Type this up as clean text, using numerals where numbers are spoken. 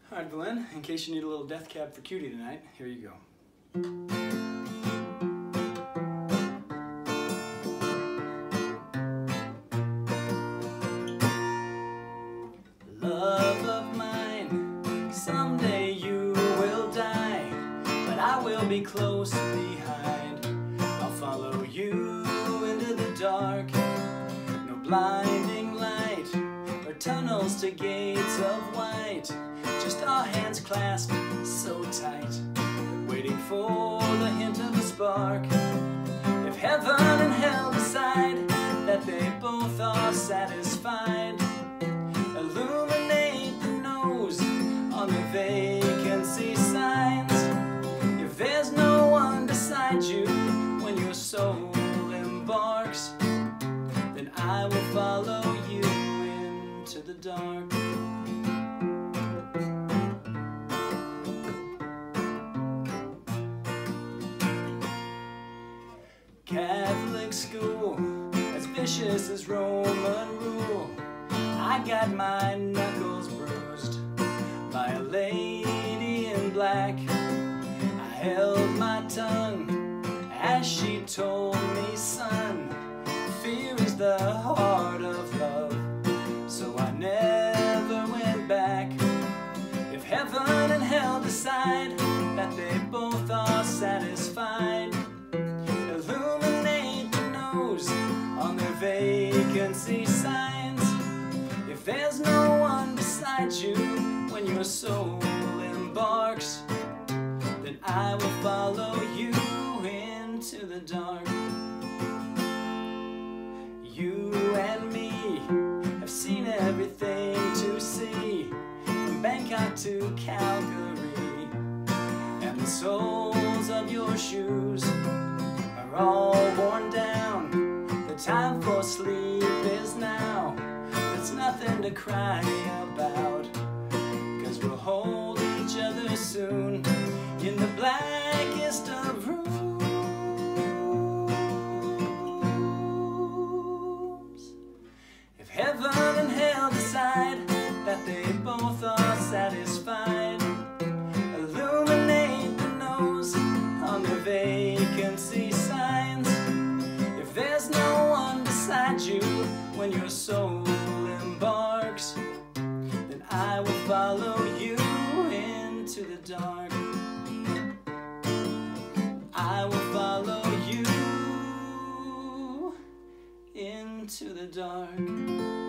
Alright, Belen, in case you need a little death cab for Cutie tonight, here you go. Love of mine, someday you will die, but I will be close behind. I'll follow you into the dark, no blinding light or tunnels to gates of white. Just our hands clasped so tight, waiting for the hint of a spark. If heaven and hell decide that they both are satisfied, illuminate the nose on the vacancy signs. If there's no one beside you when your soul embarks, then I will follow you into the dark. Catholic school, as vicious as Roman rule. I got my knuckles bruised by a lady in black. I held my tongue as she told me, son, fear is the heart of love. So I never went back. If heaven and hell decide that they both are satisfied, illuminate the nose on their vacancy signs. If there's no one beside you when your soul embarks, then I will follow you into the dark. You and me have seen everything to see, from Bangkok to Calgary, and the soles of your shoes are all worn down. The time for sleep is now. There's nothing to cry about, 'cause we'll hold each other soon in the blackest of rooms. If heaven and hell decide that they both are satisfied, illuminate the nose on their vacancy signs. If there's no one beside you when your soul embarks, then I will follow you into the dark. I will follow you into the dark.